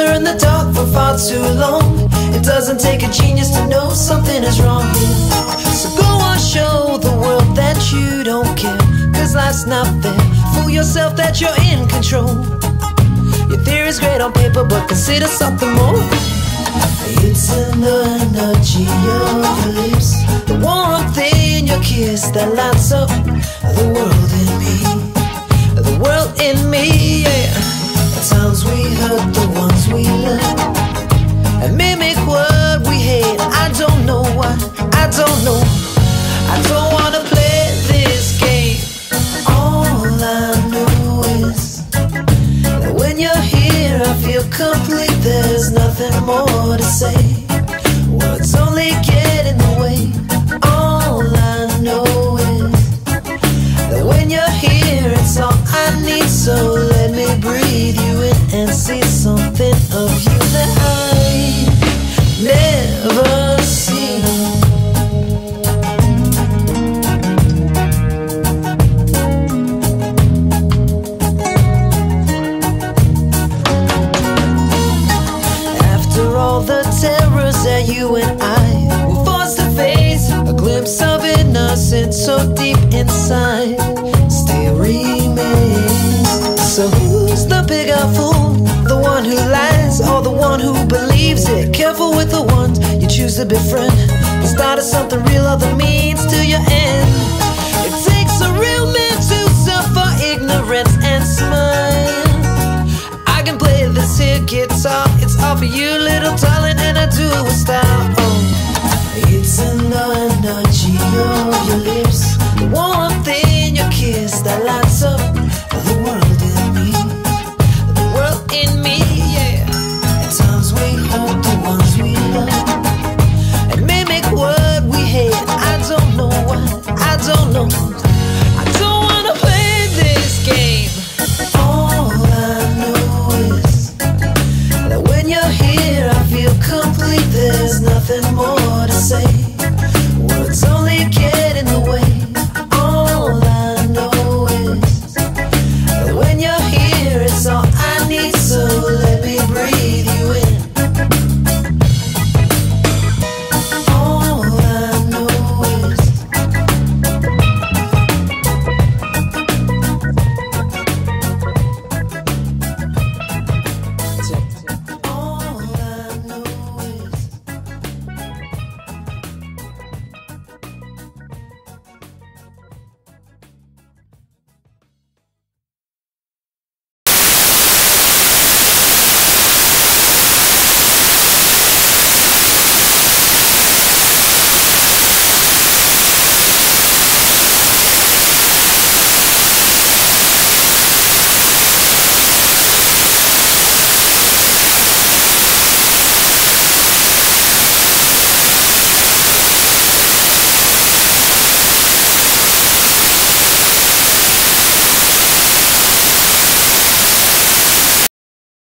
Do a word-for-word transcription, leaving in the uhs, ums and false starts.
together in the dark for far too long. It doesn't take a genius to know something is wrong here. So go on, show the world that you don't care, cause life's not fair. Fool yourself that you're in control. Your theory's great on paper, but consider something more. It's in the energy of your lips, the warmth in your kiss that lights up the world in me. The world in me, yeah. At times we hurt the ones we love and mimic what we hate. I don't know why, I don't know. I don't wanna play this game. All I know is that when you're here I feel complete. There's nothing more to say. Words only get in the way. All I know is that when you're here it's all I need. So let me breathe you in and see something of you that I never seen. After all the terrors that you and I were forced to face, a glimpse of innocence so deep inside still remains. So who's the bigger fool? The one who lies or the one who believes it? Careful with the ones you choose to befriend. The start of something real or the means to your end. It takes a real man to suffer ignorance and smile. I can play this here guitar, it's all for you, little darling, and I do it style. Oh, it's in the energy of your lips, the warmth in your kiss that lights up the world in me. The world in me, yeah. At times we hurt the ones we love and mimic what we hate. I don't know why, I don't know. I don't wanna play this game. All I know is that when you're here I feel complete. There's nothing more